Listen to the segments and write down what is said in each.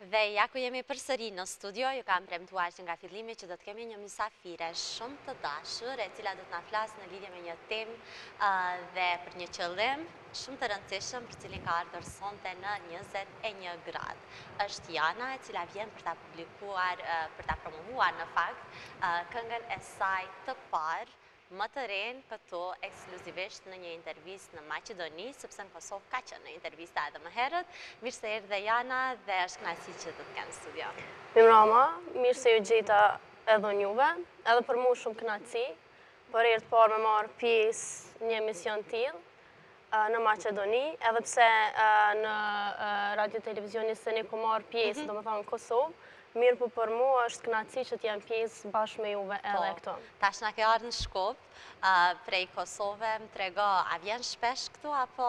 Dhe ja ku jemi përsëri në studio, ju kam premtuar që nga fillimi që do të kemi një mysafire shumë të dashur, e cila do të na flasë në lidhje me një temë dhe për një qëllim shumë të rëndësishëm për cilin ka ardhur sonte në 21 gradë. Është Jana, e cila vjen për ta publikuar, për ta promovuar në fakt, këngën e saj të parë, më të renë këtu ekskluzivisht në një intervist në Maqedoni, sepse në Kosovë ka qenë në intervista edhe më herët. Mirë se erdhe Jana dhe është kënaqësi që të kenë në studio. Mirëmbrëma, mirë se ju gjeta edhe njuve, edhe për mu shumë kënaqësi, për herë të parë me marrë pjesë një emision tillë në Maqedoni, edhe pse në radio televizioni se ne ku marrë pjesë, domethënë në Kosovë. Mirë për mu është kënaqësi që t'jem pjesë bashkë me juve edhe këto. Tash na ke ardhur në Shkup, prej Kosove, më trego, a vjen shpesh këtu apo?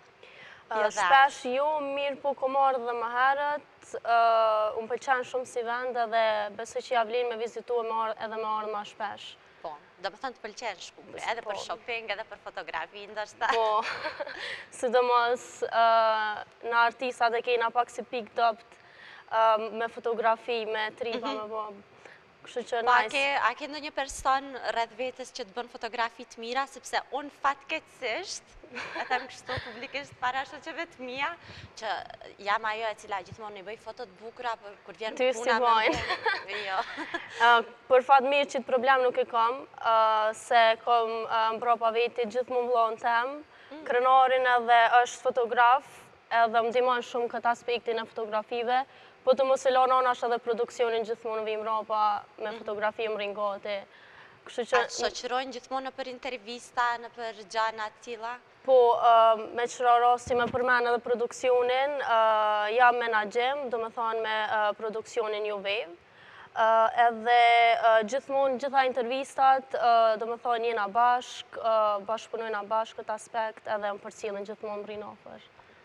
Shpesh jo, mirë po ku marrë dhe më herët, unë pëlqen shumë si vend edhe besoj që ja vlen me vizitu edhe me ardhë më shpesh. Po, do më thënë të pëlqen Shkupi, edhe për shopping, edhe për fotografi, ndoshta. Po, sidomos në artistat e kena pak si picked-up me fotografi, me tripa, me bo. Kështu që nice. A ke ndonjë person rreth vetes që të bën fotografi të mira, sepse unë fatkeqësisht, e them kështu publikisht para shoqeve të mia, që jam ajo e cila gjithmonë i bëj foto të bukura kur vjen puna me jo. Për fat mirë që të problem nuk e kam, se kam mbrapa veti gjithmonë vllahun tem, krenarin edhe është fotograf, edhe më ndihmon shumë këtë aspektin e fotografive. Po të mos e lana është edhe produksionin gjithmonë vim rapa me fotografi më ringati. A shoqërojnë gjithmonë në për intervista, në për gjana të tilla? Po, me qëra rasti me përmen edhe produksionin, jam menaxhem, do me thonë me produksionin New Wave. Edhe gjithmonë gjitha intervistat, do me thonë jena bashkëpunojna bashkë këtë aspekt, edhe më përcjellin gjithmonë më rinë ofër.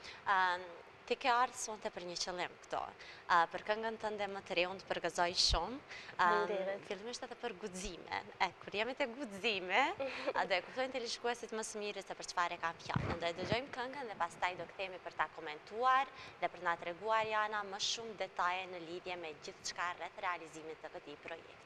Ti ke ardhur sonte për një qëllim këto. Për këngën tënde më të re unë të përgëzoj shumë. Fillimisht edhe për guximin. Kur jemi te guximi, do e kuptojnë televizionistit më së miri se për çfarë kam fjalën. Do e dëgjojmë këngën dhe pastaj do kthehemi për ta komentuar dhe për na treguar Jana më shumë detaje në lidhje me gjithçka rreth realizimit të këtij projekti.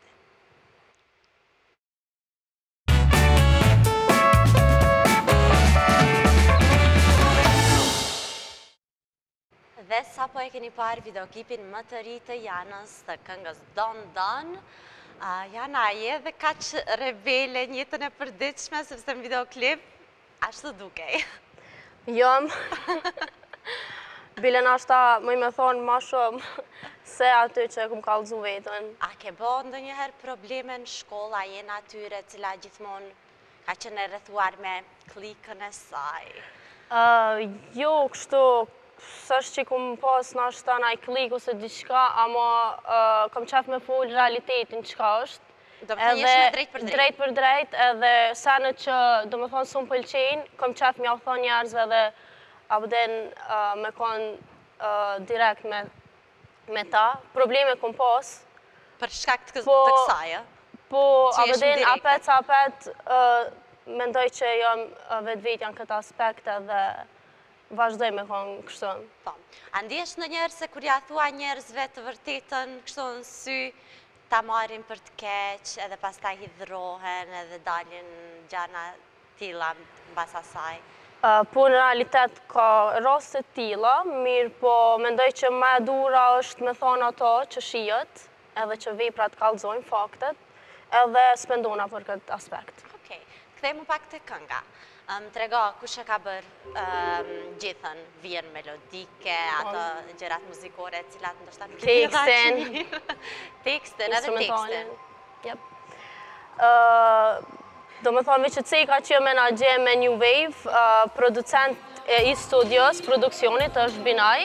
Dhe sa po e keni parë videoklipin më të ri të Janës të këngës Don Don, Jana je dhe kaq rebele në jetën e përditshme, sepse në videoklip ashtu dukej. Jam. Bile nashta më me thonë ma shumë se aty që e kum kallëzu vetën. A ke bo ndonjëherë probleme në shkolla, jena atyre cila gjithmonë ka qenë e rrethuar me klikën e saj? Jo, kështu, s'është që kum pas nashta naj klik ose diçka, ama kam qef me fol realitetin çka është. Do më thënë jesh me drejt për drejt? Drejt për drejt, edhe sene që do më thonë s'u pëlqejnë, kam qef m'ja thonë njerëzve dhe abden me konë direkt me ta. Probleme kum pas. Për shkak të kësaj, Po, abden apet, mendoj që jam vetvetja në këtë aspekt edhe vazhdoj me konë kështu. Po, a ndihesh ndonjëherë se kur ja thua njerëzve të vërtetën kështu në sy, ta marrin për të keq, edhe pastaj hidhrohen edhe dalin gjana tilla mbas asaj? Po në realitet ka raste tilla, mirë po mendoj që më e dura është me thonë ato që shihet, edhe që veprat kallëzojnë faktet, edhe spendona për këtë aspekt. Okej, kthejmë pak te kënga. Më trego, kush e ka bërë gjithën, vjen melodike, ato gjërat muzikore, cilat ndoshta nuk e di Tekstin. Tekstin, edhe tekstin. Jep. Do me thonë që Ceka që menaxhem me New Wave, producent i studios, produksionit është Binaj.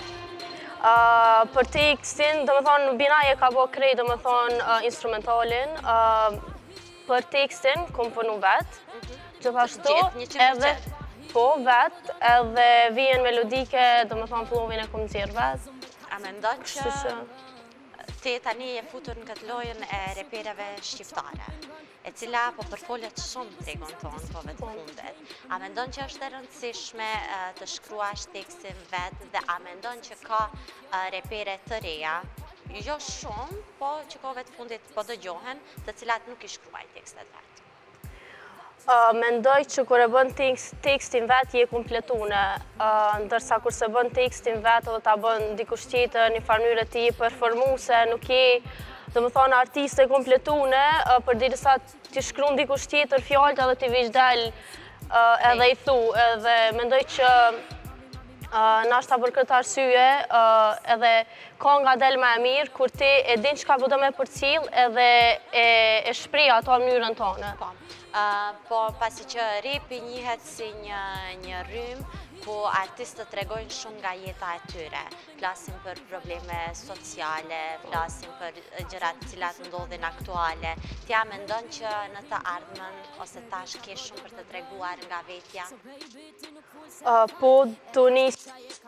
Për tekstin, do me thonë Binaj e ka bo krej, do me thonë instrumentalin. Për tekstin, kom punu vetë. Gjithashtu, edhe po vetë, edhe vijen melodike, do me thonë plovin e kom zirë vetë. A me ndonë që Ti tani e futur në këtë lojën e repereve shqiftare, e cila po përfolet shumë tregun tonë kohëve të fundit. A mendon që është e rëndësishme të shkruash tekstin vetë dhe a mendon që ka repere të reja, jo shumë, po që kohëve të fundit po dëgjohen, të cilat nuk i shkruaj tekstet vetë? Mendoj që kur e bën tekstin vetë je kompletune, ndërsa kur se bën tekstin vetë dhe ta bën dikush tjetër një farë ti performuese, nuk je, dhe më thonë, artiste kompletune, për dirisa ti shkruan dikush tjetër fjalët edhe ti veç del edhe i thu, edhe mendoj që nashta për këtë arsye edhe ka nga del më e mirë kur ti e din çka po do me përcjell edhe e shpreh ato në mënyrën tonë. Po pasi që repi njihet si një rrymë ku artistët tregojnë shumë nga jeta e tyre. Flasin për probleme sociale, flasin për gjërat të cilat ndodhin aktuale. Ti a mendon që në të ardhmen ose tash ke shumë për të treguar nga vetja? Po të nis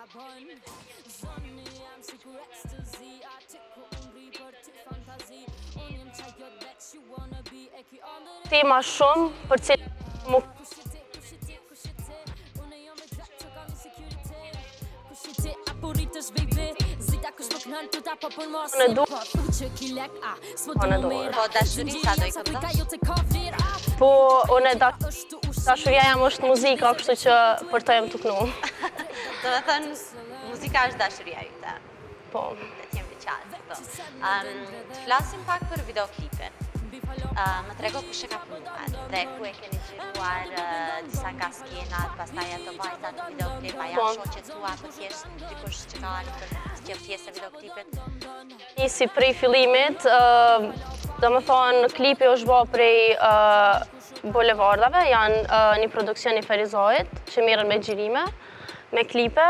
tema shumë për cilë më në du Po dashuri sa do i këndosh? Po unë dashuria jam është muzika, kështu që për të jem të kënu. Do të thënë, muzika është dashuria jute. Po. Dhe t'jem veçantë, po. Të flasim pak për videoklipin. Më trego kush e ka punuar dhe ku e keni gjiruar disa nga skenat, pastaj ato vajzat në videoklip, a janë shoqet tua apo thjesht dikush që ka ardhur të qenë pjesë e videoklipit? Nisi prej fillimit, domethënë klipi është bërë prej bulevardave, janë një produksion i Ferizojit që merren me xhirime, me klipe.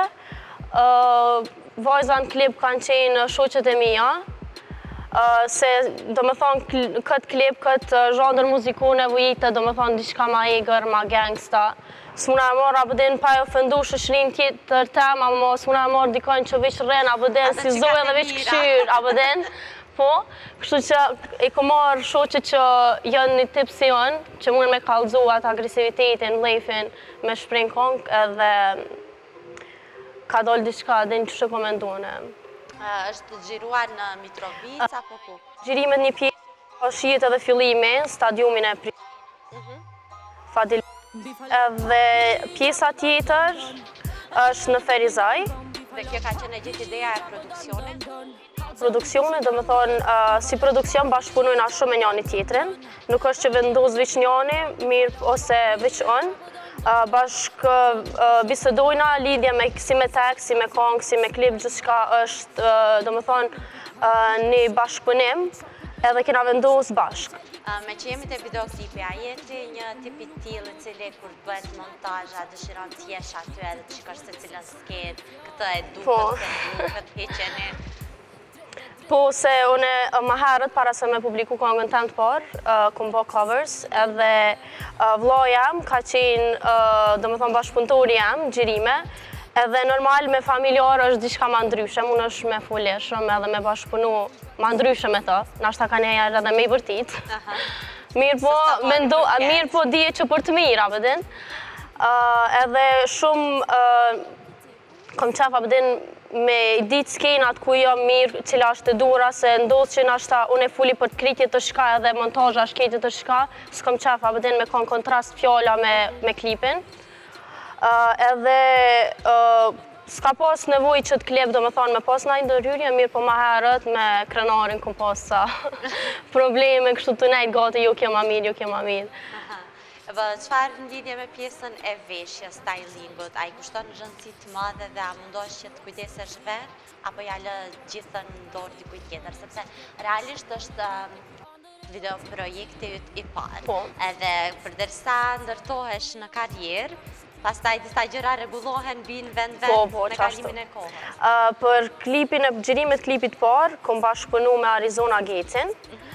Vajza në klip kanë qenë shoqet e mia. Se do më thonë këtë klip, këtë zhandër muziku nevojitë, do më thonë diçka ma egrë, ma gangsta. S'muna e marrë abëdin pa e ofendu shëshrin tjetër tema, s'muna e marrë dikojnë që veç rren abëdin, si zojë dhe veç këshyr abëdin. Po, kështu që i ko marrë shoqet që janë një tip si janë, që mund me kallëzu atë agresivitetin, lejfin, me shprin kong, edhe ka dollë diçka, dhe një që shëkomendune. është gjiruar në Mitrovica apo ku? Gjirimet një pjesë është jetë edhe fillimi, stadiumin e Fadil. Edhe pjesa tjetër është në Ferizaj. Dhe kjo ka qenë gjithë ideja e produksionit? Produksionit, do më thonë, si produksion bashkëpunojna shumë me njani tjetrin. Nuk është që vendos veç njani, mirë ose veç unë. Bashkë bisedojna lidhje si me tekst, si me këngë, si me klip, gjithë shka është, do më thonë, një bashkëpunim, edhe kena vendos bashkë. Me që jemi të videoklipi, a jeti një tipi t'ilë cili kur të bëhet montazha, dëshiron t'jesh aty edhe të shikosh se cilën sket, këtë e duket, këtë heqeni? Po, se une më herët, para se me publiku këngën tem të parë, kom bë covers, edhe vlla jam ka qenë, do më thonë bashkëpunëtori jam, xhirime, edhe normal me familjarë është diçka ma ndryshe, unë është me fuleshëm edhe me bashkëpunu ma ndryshe me të, nashta ka njerë edhe me i vërtit. Mirë po dije që për të mirë, abedin. Edhe shumë kom qef, abedin, me ditë skenat ku jam mirë, cila është e dura, se ndodhë që nashta unë e fuli për të kritje të shka edhe montazha shketje të shka, s'kom qef abedin me kon kontrast fjalla me klipin. Edhe s'ka pas nevoj që të klip, do me thonë, me pas na ndërhyrje, mirë po ma herët me krenarin kom pas sa probleme, kështu të nejtë gati, jo kjo ma mirë. Çfarë në lidhje me pjesën e veshjes, stylingut, a i kushton rëndësi të madhe dhe a mundosh që të kujdesesh vetë, apo ja lë gjithën në dorë dikujt tjetër, sepse realisht është videoprojekti i parë, edhe përderisa ndërtohesh në karrierë, pastaj disa gjëra rregullohen, binë vend me kalimin e kohës. Për klipin e xhirimet klipit parë, kom bashkëpunu me Arizona Gates'in,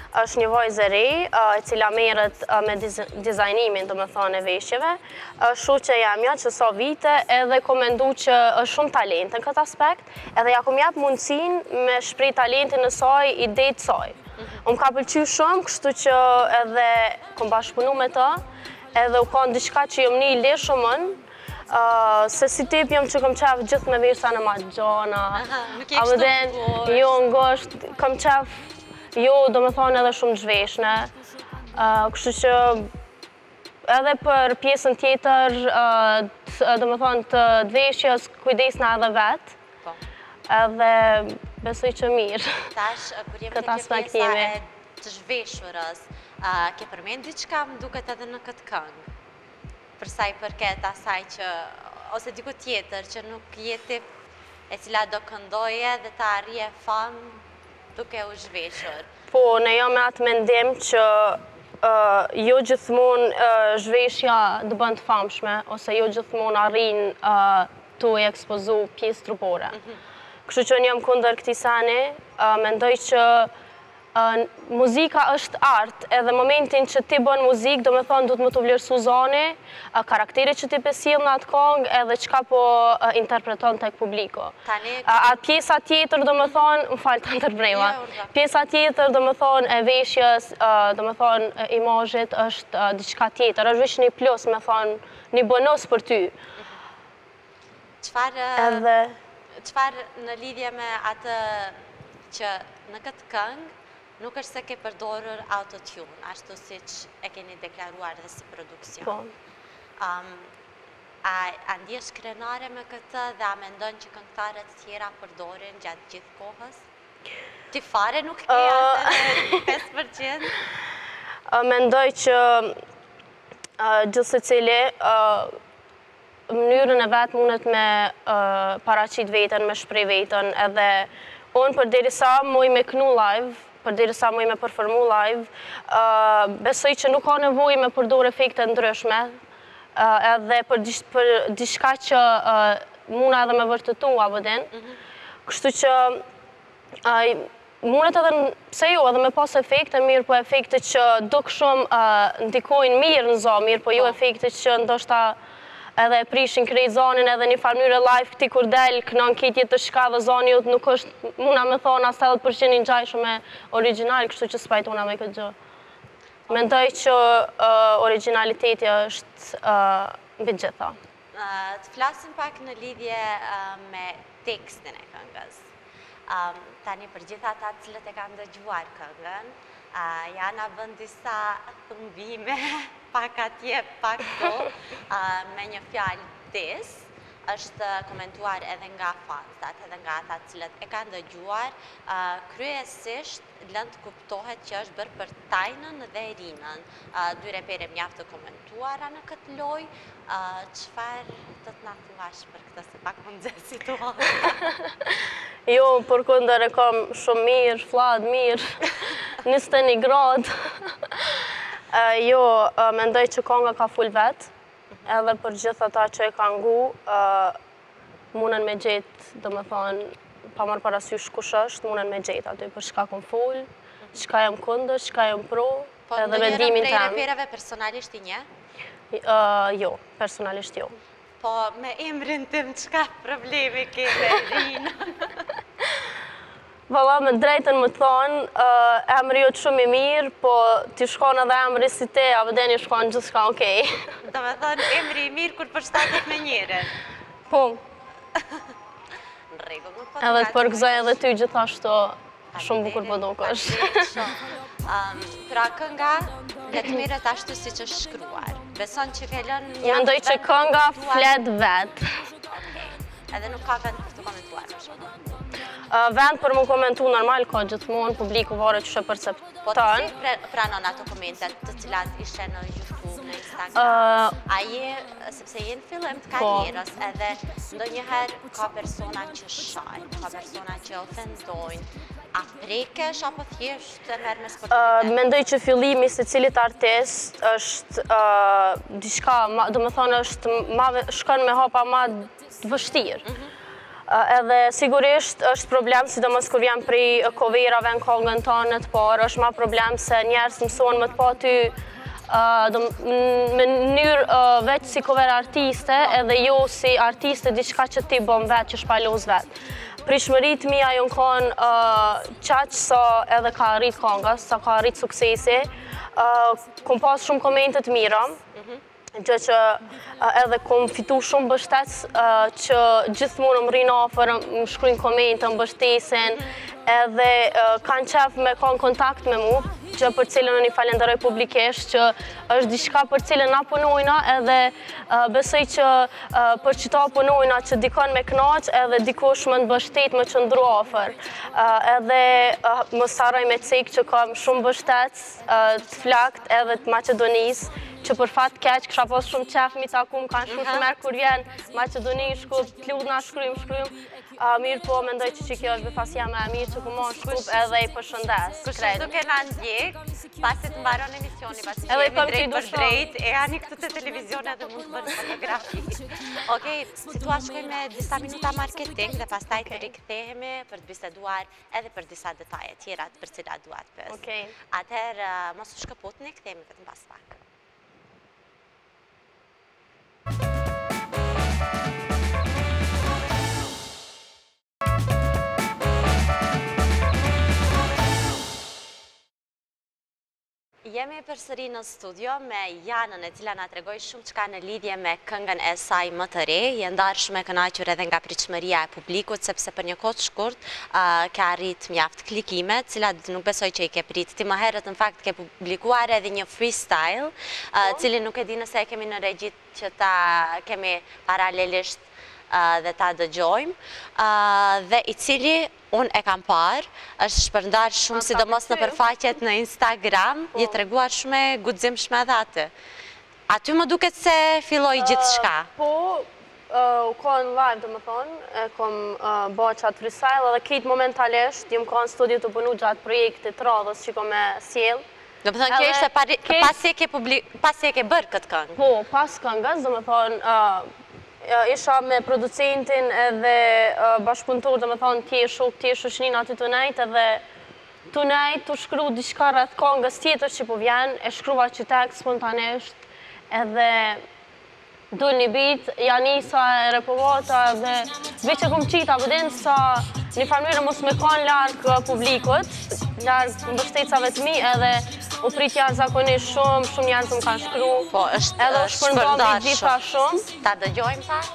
është një vajzë e re, e cila merret me dizajnimin, domethënë, e veshjeve. Shoqja jamja që sa vite edhe kom mendu që është shumë talent në këtë aspekt, edhe ja kom jap mundësinë me shpreh talentin e saj, idetë saj. Më ka pëlqyer shumë, kështu që edhe kom bashkëpunu me të, edhe u kanë diçka që jom një leshëmën, se si tip jam që kom qef gjithë me vesa në ma gjana. Nuk je kështu por. Jo, ngosht, kom qef, jo, do me thonë edhe shumë zhveshne. Kështu që edhe për pjesën tjetër, do me thonë të dveshjes, kujdesna edhe vetë. Edhe besoj që mirë. Tash, kur jemi në kjo pjesa e të zhveshurës, ke përmend diçka më duket edhe në këtë këngë? Për sa i përket asaj që, ose diku tjetër që nuk jeti e cila do këndoje dhe ta arrije famë duke u zhveshur. Po, ne jam me atë mendim që jo gjithmonë zhveshja dë bënd famshme, ose jo gjithmonë arrin të e ekspozu pjesë trupore. Kështu që një jam kundër këtij seni, mendoj që muzika është art, edhe momentin që ti bën muzikë, do me thonë, du të më të vlerësu zoni, karakterit që ti pesil në atë kongë, edhe qka po interpreton të publiko. Atë pjesa tjetër, do me thonë, më falë të ndërbrejma, pjesa tjetër, do me thonë, e veshjes, do me thonë, imazhit, është diçka tjetër, është vesh një plus, me thonë, një bonus për ty. Qfar në lidhje me atë që në këtë këngë, nuk është se ke përdorur autotune, ashtu si që e keni deklaruar dhe si produksion. Po. A ndjesh krenare me këtë dhe a mendon që këngëtarët tjera përdorin gjatë gjithë kohës? Ti fare nuk ke atë 5%? Mendoj që gjithë se cili mënyrën e vetë mundet me paraqit vetën, me shprej vetën, edhe unë për derisa muj me knu live, për derisa muj me performu live, besoj që nuk ka nevoj me përdor efekte ndryshme, edhe për diçka që muna edhe me vërtëtu avëdin. Kështu që mundet edhe, pse jo, edhe me pas efekte mirë, po efekte që duk shumë ndikojnë mirë në zo, mirë, po jo efekte që ndoshta edhe prishin krejt zonin edhe një farmyre live këti kur del kënon kitje të shka dhe zoni jut nuk është muna me thonë as 80% një gjaj shumë original, kështu që s'pajtona me këtë gjë. Mendoj që originaliteti është mbi gjitha. Të flasim pak në lidhje me tekstin e këngës. Tani për gjitha ata cilët e kanë dëgjuar këngën, janë vënd disa thëmbime, pak atje, pak to, me një fjalë des, është komentuar edhe nga fansat, edhe nga ata cilët e kanë dëgjuar, kryesisht lënd kuptohet që është bërë për Tajnën dhe Erinën. Dy repere mjaftë të komentuara në këtë loj, qëfar të të nga thuash për këtë se pak më nëzhe situatë? Jo, për këndër e kam shumë mirë, fladë mirë, 21 gradë. Jo, mendoj që konga ka full vetë, edhe për gjithë ata që e ka ngu, munën me gjetë, do me thonë, pa marë parasysh kush është, munën me gjetë aty për shka kom full, shka jam kundër, shka jam pro, edhe vendimin tem. Po, në njërën prej repereve personalisht i nje? Jo, personalisht jo. Po, me emrin tim, qka problemi ke me Erinën? Valla, me drejten më thonë, emri jo të shumë i mirë, po t'i shkon edhe emri si te, a vëdeni shkon gjithë shka okej. Do me thonë, emri i mirë kur përshtatet me njërin? Po. Në regull, nuk po të edhe të përgëzoj edhe ty gjithashtu, shumë bukur po duke është. Pra kënga, le të mirët ashtu si që shkruar. Beson që ke lënë një... Mendoj që kënga flet vetë. Edhe nuk ka vend për të komentuar, për shumë. Vend për më komentu normal, ka gjithmonë, publiku vare që shë percepton. Po të si pranon ato komentet të cilat ishe në YouTube, në Instagram? A je, sepse je në fillim të karierës, edhe ndonjëherë ka persona që shajnë, ka persona që ofendojnë. A prekesh apo thjesht e merë me sportivitet? Mendoj që fillimi se cilit artist është diçka, do me thonë është shkën me hapa ma vështirë. Edhe sigurisht është problem, sidomos kur vjen prej coverave në kohën tonë të parë, është ma problem se njerëz mësojnë më të pa ty me mënyrë veç si cover artiste edhe jo si artiste diçka që ti bën vetë, që shpaloz vetë. Prishmërit mija jonë konë qaqë sa edhe ka arrit konga, sa ka arrit suksesi. Kom pas shumë komentet mira, gjë që edhe kom fitu shumë bështec që gjithmonë më rinë afer, më shkrujnë komente, më bështesin, edhe kanë qef me kanë kontakt me mu, që për cilën në një falenderoj publikisht, që është diçka për cilën na punojna, edhe besoj që për qëta punojna që dikon me knaq, edhe dikush më në bështet më qëndru afer. Edhe më saroj me cik që kam shumë bështec të flakt edhe të Macedonis, që për fat keq, kësha pas shumë qef mi takum, kanë shumë merë kur vjen Macedoni, shkup, t'ludna, shkrym, mirë po, mendoj që kjo është befasja me mirë që ku mon shkup edhe i përshëndes. Kush duke na ndjek, pasi të mbaron emisioni, pasi që jemi drejt për drejt, e ani këtu të televizion edhe mund të bërë fotografi. Okej, si tua shkojmë me disa minuta marketing dhe pastaj të rikthehemi për të biseduar edhe për disa detaje tjera për cilat duat pës. Okej. Atëherë, mos u shkëputni, kthehemi vetëm pas pak. Jemi përsëri në studio me Janën, e cila na tregoi shumë çka në lidhje me këngën e saj më të re. Je ndarë shumë e kënaqur edhe nga pritshmëria e publikut, sepse për një kohë të shkurt ka arrit mjaft klikime, të cilat nuk besoj që i ke prit. Ti më herët në fakt ke publikuar edhe një freestyle, cili nuk e di nëse e kemi në regjit që ta kemi paralelisht dhe ta dëgjojmë, dhe i cili unë e kam parë, është shpërndar shumë sidomos në përfaqet në Instagram, je treguar shumë e guximshme edhe aty. Aty më duket se filloi gjithçka. Po, u konë live dhe më thonë, e kom bërë qatë freestyle edhe kitë momentalisht, jem konë studio të punu gjatë projektit radhës që kom e sjell. Do më thonë kjo ishte pasi e ke bërë këtë këngë? Po, pas këngës, do më thonë, isha me producentin edhe bashkëpunëtor, dhe me thonë tje shok, tje shoqnin aty të nejt, edhe të nejt të shkru diçka rreth këngës tjetër që po vjen, e shkruva që tekst spontanisht, edhe dul një bit, janisa e repovata, dhe vi që kom qita vëdin sa një farmyrë mos me kanë larkë publikut, larkë mbështetësave të mi, edhe u prit jashtëzakonisht shumë njerëz më kanë shkru. Po, është shpërndar shumë. Ta dëgjojmë pa?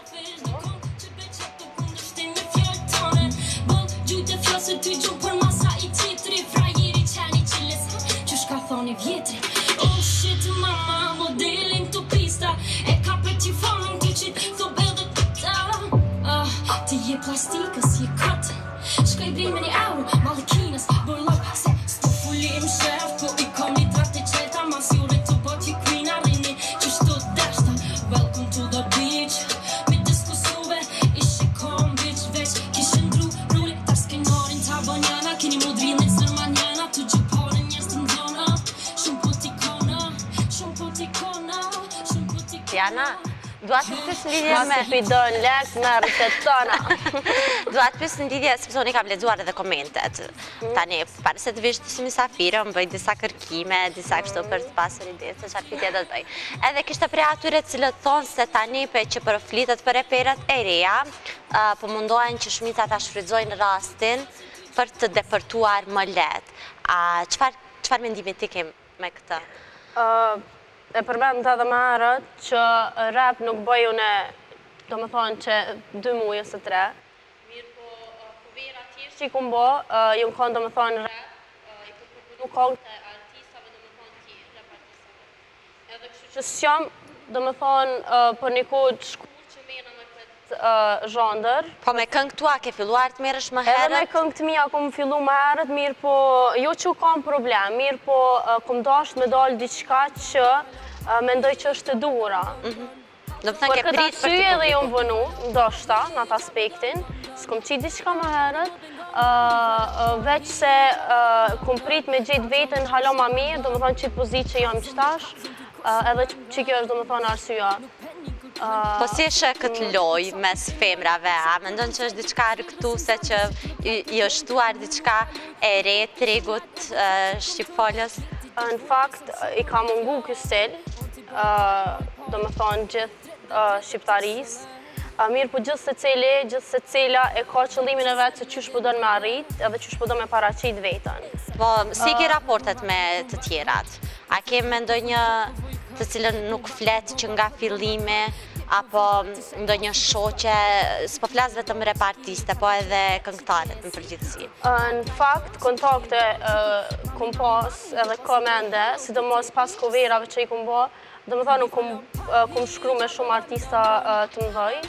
Plastikës je katë, shkaj brinë me një euro, malikinës, bërlok, se s'to fulim shef, po i kom një drafte qeta, mas jure të bot i kvina, rini që shto deshta, welcome to the beach, me diskusuve, ishe kom bitch, veç, kishe ndru, rulli, ta skenarin ta banjana, kini modrinë e zërmanjana, të gjëpare njës të ndona, shumë potikona, shumë potikona, shumë potikona. Jana, duat të pys në lidhje me... Masi pidon lek me rëtet tona. Duat pys në lidhje, sepse unë i kam lexuar edhe komentet. Tani, pare se të vishë të si misafire, më bëj disa kërkime, disa kështu për të pasur ide, se qarë pitje do të bëj. Edhe kishte prej atyre cilët thonë se tani pe që përflitet për reperat e reja, po mundohen që shumica ta shfrytëzojnë rastin për të depërtuar më lehtë. Çfarë mendimi ti ke me këtë? E përmend edhe më herët që rap nuk bëj unë, do më thonë që 2 muaj ose 3. Mirë po, vera tjerë që i kumë bo, ju më konë do më thonë rap, i përpërpunu kongë të artistave, do më thonë tjerë, rap artistave. Edhe kështu që s'jam, do më thonë, për një kodë shkull që mena me këtë zhondër. Po me këngë tua ke filluar të merresh më herët? Edhe me këngë të mija kom fillu më herët, mirë po, jo që kam problem, mirë po kom dasht me dalë diçka që mendoj që është e duhura. Do të thënë ke prit për të Për këtë arsye edhe jo më vënu, ndoshta, në atë aspektin, s'kom qit diçka më herët, veç se kom prit me gjetë vetën hala ma mirë, do më thonë qitë pozit që jam qëtash, edhe që kjo është do më thonë arsyeja. Po si e sheh këtë lojë mes femrave? A mendon që është diçka argëtuese që i është shtuar diçka e re tregut shqipfolës? Në fakt, i ka mungu ky stil, do më thonë gjithë shqiptarisë. Mirë po gjithë se cila e ka qëllimin e vetë se qysh po do me arrit edhe qysh po do me paraqit vetën. Po, si ki raportet me të tjerat? A kemë ndonjë të cilën nuk flet që nga fillimi, apo ndonjë shoqe, s'po flas vetëm repartiste, po edhe këngëtarët në përgjithësi? Në fakt, kontakte kom pas edhe komende, sidomos pas coverave që i kom bo, dhe më thonë kom shkru me shumë artista të mëdhej,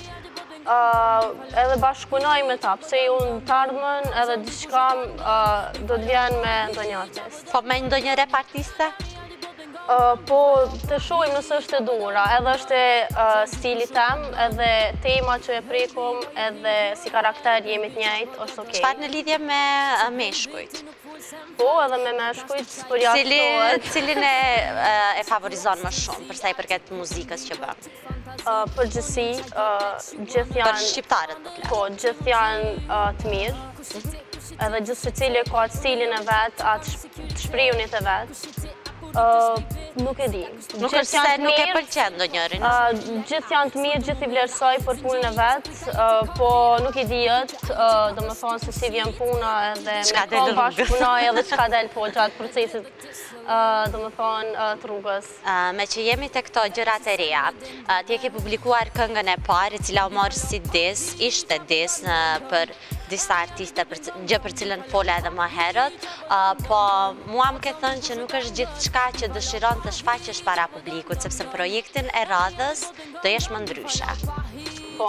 edhe bashkëpunoj me ta, pse unë të ardhmen edhe diçka do të vjen me ndonjë artist. Po me ndonjë repartiste? Po të shohim nëse është e dura, edhe është stili tem, edhe tema që e prekum, edhe si karakter jemi të njëjtë, është okej. Çfarë në lidhje me meshkujt? Po, edhe me meshkujt, përjashtohet. Cilin e favorizon më shumë, përsa i përket muzikës që bën? Përgjithësi, gjithë janë... Për shqiptarët të flas? Po, gjithë janë të mirë, edhe gjithë secili ka stilin e vetë, atë të shprehunit e vetë. Nuk e di. Nuk është se nuk e pëlqen ndonjërin? Gjithë janë të mirë, gjithë i vlerësoj për punën e vetë, po nuk i dihet, do më thonë se si vjen puna edhe me kom bashkëpunoj edhe çka del po gjatë procesit, do më thonë të rrugës. Me që jemi të këto gjërat e reja, ti e ke publikuar këngën e parë, e cila u morë si dis, ishte dis për disa artiste, gjë për cilën fola edhe më herët, po mua më ke thënë që nuk është gjithë çka që dëshiron të shfaqesh para publikut, sepse në projektin e radhës do jesh më ndryshe. Po.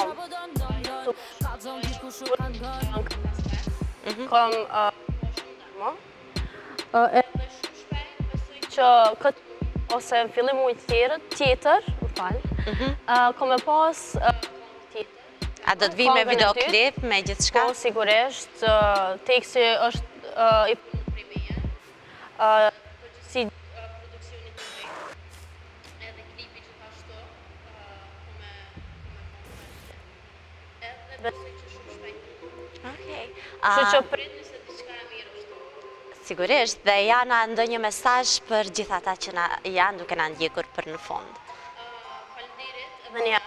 Kom që këtë ose në fillim ujtë tjetër, më falë, kom e pas tjetër. A do të vi me videoklip, me gjithë shka? Po, sigurisht, teksti është i përmeje, si produksionit të vejtë, edhe klipi që ka shto, edhe besoj që shumë shpejt. Okej. Që që prit nëse diçka e mirë është. Sigurisht, dhe janë ndonjë mesazh për gjithë ata që janë duke na ndjekur për në fund? Faleminderit edhe një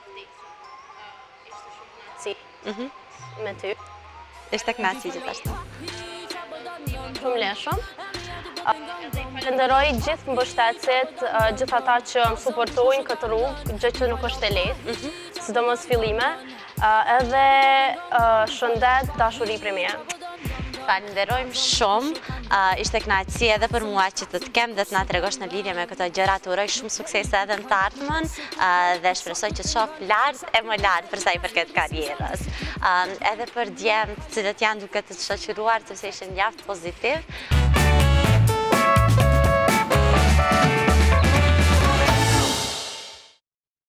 me ty. Ishte kënaqësi gjithashtu. Shumë leshëm. Falenderoj gjithë mbështetësit, gjithë ata që më suportojnë këtë rrugë, gjë që nuk është e lehtë, sidomos fillime, edhe shëndet, dashuri premier. Falenderojmë shumë, ishte kënaqësi edhe për mua që të kem dhe të na tregosh në lidhje me këto gjëra. Të uroj shumë suksese edhe në të ardhmen dhe shpresoj që të shoh lart e më lart për sa i përket karrierës. Edhe për djemt, cilët janë duke të shoqëruar sepse ishin javë pozitiv.